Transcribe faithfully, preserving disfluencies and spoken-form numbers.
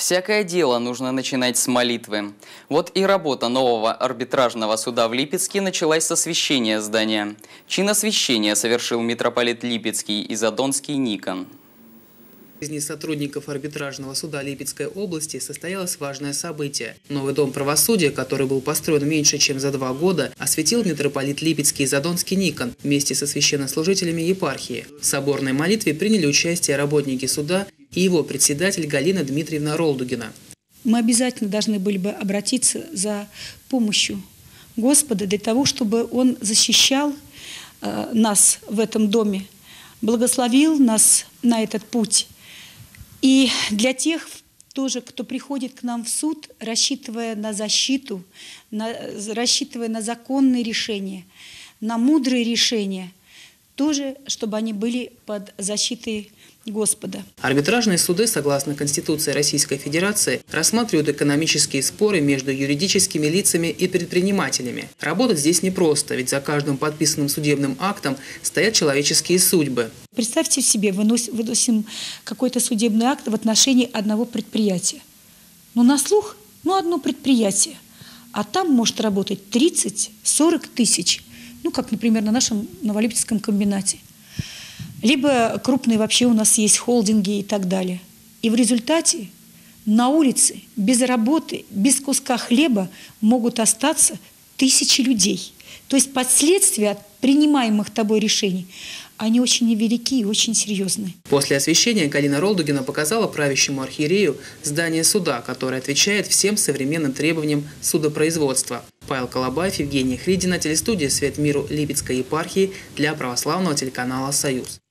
Всякое дело нужно начинать с молитвы. Вот и работа нового арбитражного суда в Липецке началась с освящения здания. Чин освящения совершил митрополит Липецкий и Задонский Никон. В жизни сотрудников арбитражного суда Липецкой области состоялось важное событие. Новый дом правосудия, который был построен меньше, чем за два года, осветил митрополит Липецкий и Задонский Никон вместе со священнослужителями епархии. В соборной молитве приняли участие работники суда и его председатель Галина Дмитриевна Ролдугина. Мы обязательно должны были бы обратиться за помощью Господа для того, чтобы Он защищал э, нас в этом доме, благословил нас на этот путь. И для тех тоже, кто приходит к нам в суд, рассчитывая на защиту, на, рассчитывая на законные решения, на мудрые решения, тоже, чтобы они были под защитой Господа. Арбитражные суды, согласно Конституции Российской Федерации, рассматривают экономические споры между юридическими лицами и предпринимателями. Работать здесь непросто, ведь за каждым подписанным судебным актом стоят человеческие судьбы. Представьте себе, выносим, выносим какой-то судебный акт в отношении одного предприятия. Ну, на слух, ну, одно предприятие. А там может работать тридцать-сорок тысяч. Ну, как, например, на нашем Новолипецком комбинате. Либо крупные вообще у нас есть холдинги и так далее. И в результате на улице без работы, без куска хлеба могут остаться тысячи людей. То есть последствия от принимаемых тобой решений, они очень невелики и очень серьезные. После освящения Галина Ролдугина показала правящему архиерею здание суда, которое отвечает всем современным требованиям судопроизводства. Павел Колобаев, Евгения Хридина, телестудия «Свет миру» Липецкой епархии для православного телеканала «Союз».